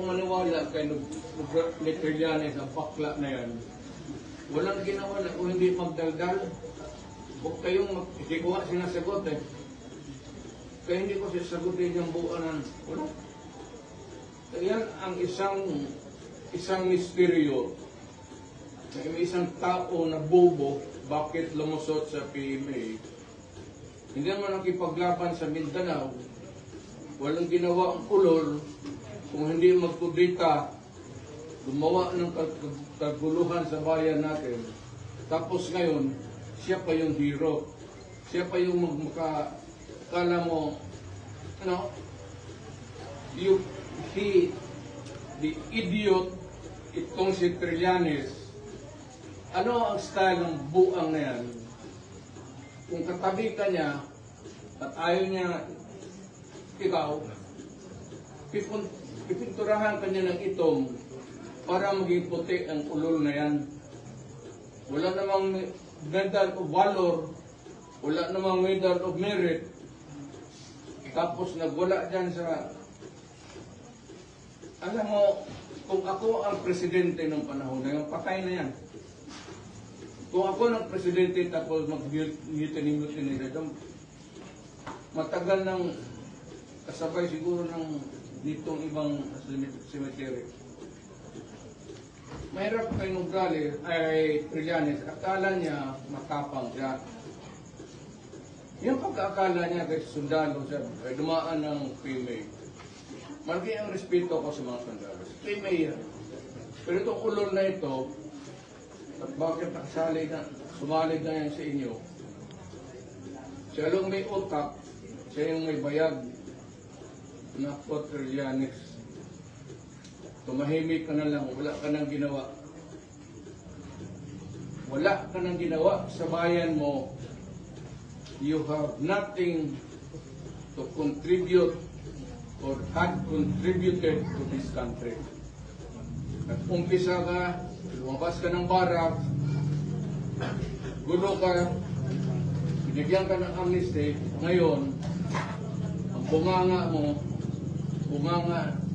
maniwala kay ni Trillanes ang pakla na yan. Walang ginawa na kung hindi magdaldal. Huwag kayong hindi ko nga sinasagot eh. Kaya hindi ko sasagutin yung buuan. Wala. Yan ang isang misteryo. May isang tao na bobo, bakit lumusot sa PMA? Hindi naman nakipaglaban sa Mindanao. Walang ginawa ang ulol kung hindi magkudita, gumawa ng kaguluhan sa bayan natin. Tapos ngayon, siya pa yung hero. Siya pa yung kala mo, the idiot, itong si Trillanes. Ano ang style ng buang na yan? Kung katabi ka niya at ayaw niya ikaw, pipinturahan ka niya ng itom para maging puti ang ulol na yan. Wala namang medal of valor, wala namang medal of merit, tapos nagwala dyan sa... Alam mo, kung ako ang presidente ng panahon na yung patay na yan. Kung ako ng presidente tapos mag-mutiny matagal ng kasabay siguro ng ditong ibang cemetery. Mahirap kay Nograles ay Trillanes, akala niya matapang siya. Yung pagkakala niya kay sundalo siya, ay dumaan ng PMA. Malaki ang respeto ko sa mga sundalo. PMA yan. Pero itong ulol na ito, at bakit sumalig na yan sa inyo? Siya lang may utak, siya yung may bayag na Trillanes. Tumahimik ka na lang, wala ka nang ginawa. Wala ka nang ginawa sa bayan mo. You have nothing to contribute or had contributed to this country. Nag-umpisa ka, lumabas ka ng barak, gulo ka, binigyan ka ng amnesty, ngayon, ang bunganga mo, bunganga